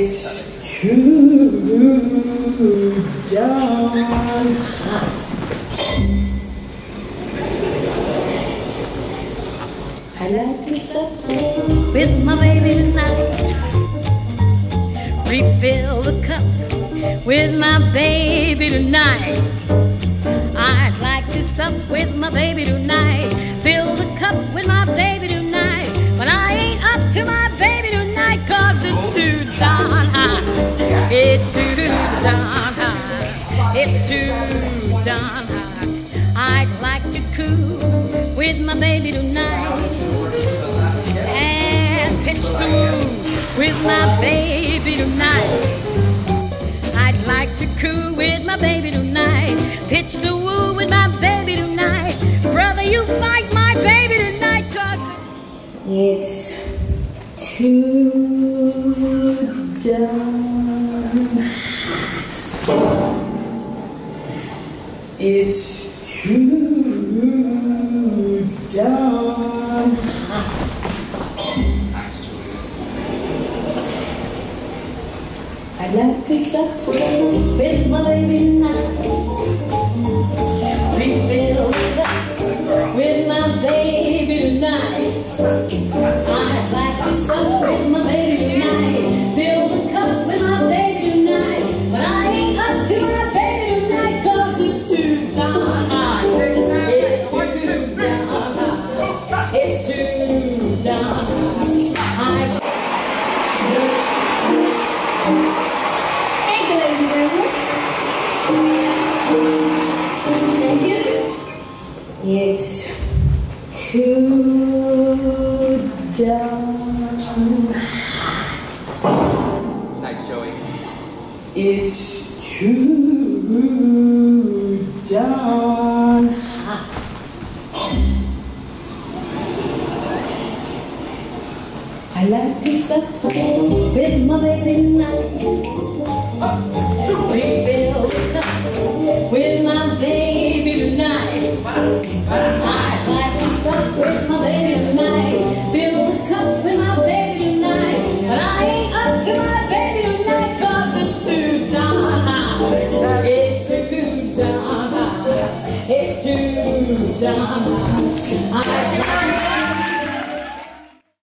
It's too darn hot. I like to sup with my baby tonight. Refill the cup with my baby tonight. I'd like to sup with my baby tonight. Fill the cup with my baby tonight. But I ain't up to my baby tonight, 'cause it's too darn hot. It's too darn hot. It's too darn hot. I'd like to cool with my baby tonight and pitch the woo with my baby tonight. I'd like to cool with my baby tonight, pitch the woo with my baby tonight. Brother, you fight my baby tonight, 'cause it's too darn hot. It's too darn hot. I'd like to sup with my baby tonight. Refill the cup with my baby tonight. I'd like to sup with my baby tonight. Fill the cup with my baby tonight. But I ain't up to my baby tonight, 'cause it's too darn hot. It's too darn hot. It's too darn hot. Thank you, ladies and gentlemen. Thank you. It's too darn hot. Nice, Joey. It's too darn hot. I like to sup with my baby tonight. Refill the cup with my baby tonight.